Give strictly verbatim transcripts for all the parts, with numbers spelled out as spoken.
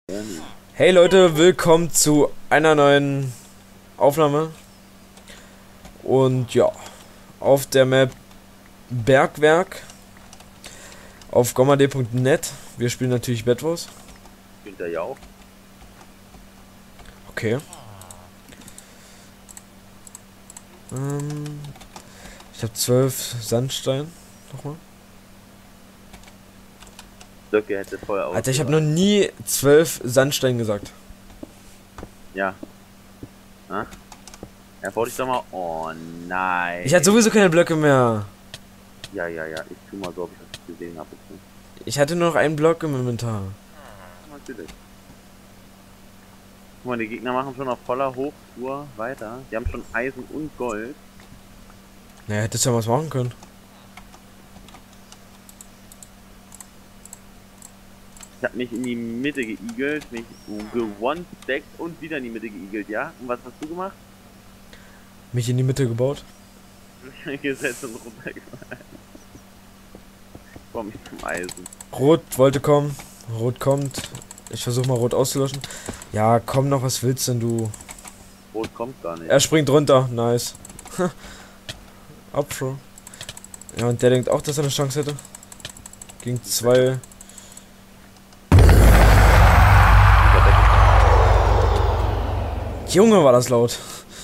Hey Leute, willkommen zu einer neuen Aufnahme. Und ja, auf der Map Bergwerk auf gommad punkt net. Wir spielen natürlich Bed Wars. Spielt er ja auch. Okay. Ähm, ich habe zwölf Sandstein. Nochmal. Blöcke hätte vorher auch. Alter, ich habe noch nie zwölf Sandstein gesagt. Ja. Ach. Ja, wollte ich doch mal. Oh nein. Ich hatte sowieso keine Blöcke mehr. Ja, ja, ja. Ich tu mal so, ob ich das gesehen habe. Ich hatte nur noch einen Block im Inventar. Natürlich. Guck mal, die Gegner machen schon auf voller Hochtour weiter. Die haben schon Eisen und Gold. Naja, hättest du ja was machen können. Ich hab mich in die Mitte geigelt, mich gewone-stackt und wieder in die Mitte geigelt, ja? Und was hast du gemacht? Mich in die Mitte gebaut. Gesetzt und runtergefallen. Komm ich zum Eisen. Rot wollte kommen. Rot kommt. Ich versuche mal Rot auszulöschen. Ja, komm noch, was willst denn du? Rot kommt gar nicht. Er springt runter. Nice. Abschau. Ja, und der denkt auch, dass er eine Chance hätte. Gegen zwei. Junge, war das laut.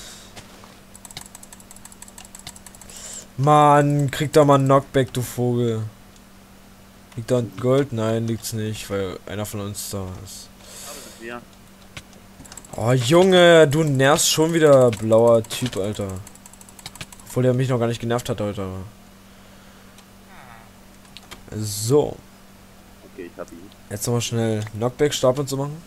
Mann, krieg doch mal einen Knockback, du Vogel. Liegt da Gold? Nein, liegt's nicht, weil einer von uns da ist. Oh Junge, du nervst schon wieder, blauer Typ, Alter. Obwohl der mich noch gar nicht genervt hat heute. So. Okay, ich hab ihn. Jetzt nochmal schnell Knockback, Stab und so machen.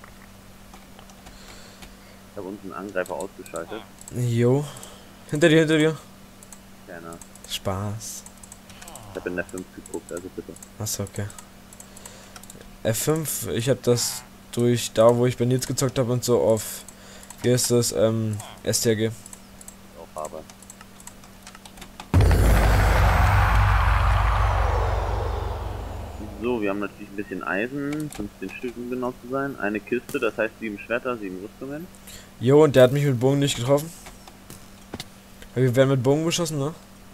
Ich habe uns einen Angreifer ausgeschaltet. Jo. Hinter dir, hinter dir. Keiner. Spaß. Ich habe in der fünf geguckt, also bitte. Achso, okay. F fünf, ich habe das durch da, wo ich bei Nils gezockt habe und so auf, wie heißt das, ähm, S T R G. Auch habe. So, wir haben natürlich ein bisschen Eisen, fünfzehn Stück um genau zu sein. Eine Kiste, das heißt sieben Schwerter, sieben Rüstungen. Jo, und der hat mich mit Bogen nicht getroffen. Wir werden mit Bogen beschossen, ne?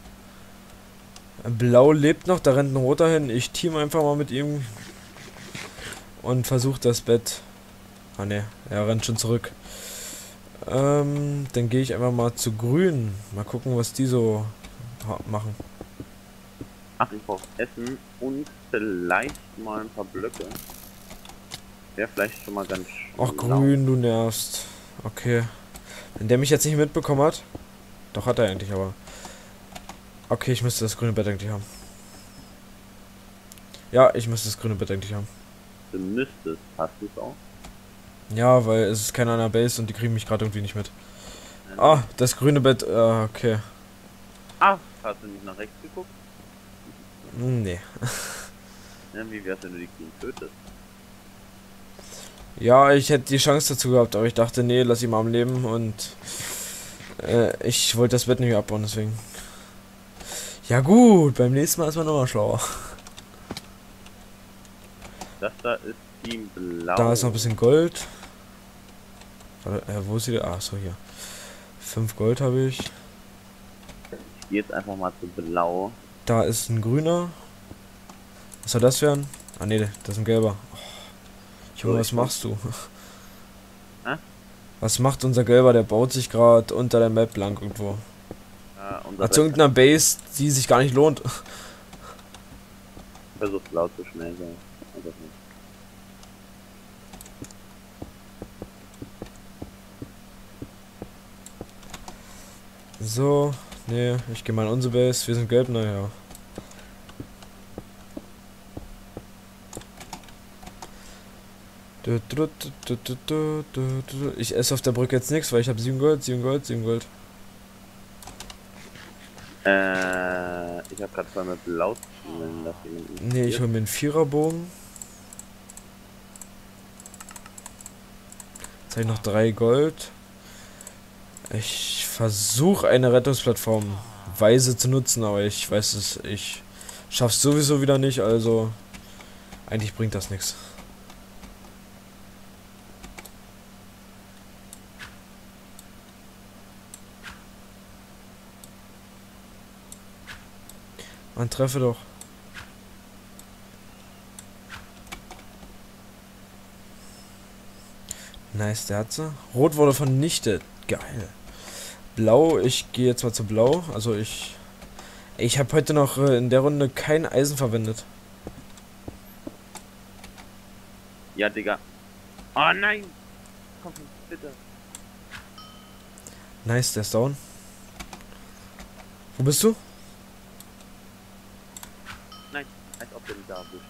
Blau lebt noch, da rennt ein Roter hin. Ich team einfach mal mit ihm. Und versuche das Bett. Ah ne, er rennt schon zurück. Ähm, dann gehe ich einfach mal zu Grün. Mal gucken, was die so machen. Ach, ich brauche Essen und vielleicht mal ein paar Blöcke. Wäre vielleicht schon mal ganz schön. Ach, Grün, du nervst. Okay. Wenn der mich jetzt nicht mitbekommen hat. Doch, hat er eigentlich, aber. Okay, ich müsste das grüne Bett eigentlich haben. Ja, ich müsste das grüne Bett eigentlich haben. Du müsstest. Hast du es auch? Ja, weil es ist keiner an der Base und die kriegen mich gerade irgendwie nicht mit. Ah, das grüne Bett, äh, okay. Ah, hast du nicht nach rechts geguckt? Nee. Ja, wie wär's, wenn du die Queen tötest? Ja, ich hätte die Chance dazu gehabt, aber ich dachte, nee, lass ihn mal am Leben und äh, ich wollte das Bett nicht mehr abbauen, deswegen. Ja gut, beim nächsten Mal ist man nochmal schlauer. Das da ist Team Blau. Da ist noch ein bisschen Gold. Warte, äh, wo ist die? Ach so, hier. Fünf Gold habe ich. Ich gehe jetzt einfach mal zu Blau. Da ist ein grüner. Was soll das werden? Ah ne, das ist ein gelber. Oh. Junge, was machst du? Hä? Was macht unser gelber? Der baut sich gerade unter der Map lang irgendwo. Ja, unser Zu irgendeiner Base, die sich gar nicht lohnt. Versucht laut zu schnell sein. Einfach nicht. So, nee, ich gehe mal in unsere Base. Wir sind gelb, naja. Ich esse auf der Brücke jetzt nichts, weil ich habe sieben Gold, sieben Gold, sieben Gold. Äh, ich habe gerade zwar mit Blau spielen lassen. Nee, ich hole mir einen Viererbogen. Jetzt habe ich noch drei Gold. Ich versuche eine Rettungsplattform weise zu nutzen, aber ich weiß es, ich schaff's sowieso wieder nicht, also eigentlich bringt das nichts. Man treffe doch. Nice, der hat sie. Rot wurde vernichtet. Geil. Blau, ich gehe jetzt mal zu Blau. Also ich... Ich habe heute noch äh, in der Runde kein Eisen verwendet. Ja, Digga. Oh nein! Komm, bitte. Nice, der ist down. Wo bist du? Nein, als ob der mich da erwischt.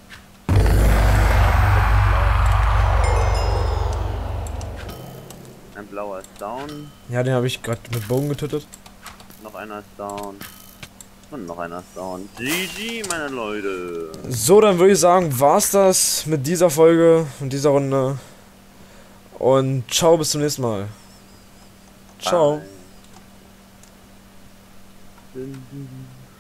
Ein blauer ist down. Ja, den habe ich gerade mit Bogen getötet. Noch einer ist down. Und noch einer ist down. G G, meine Leute. So, dann würde ich sagen, war's das mit dieser Folge und dieser Runde. Und ciao, bis zum nächsten Mal. Ciao. Bye.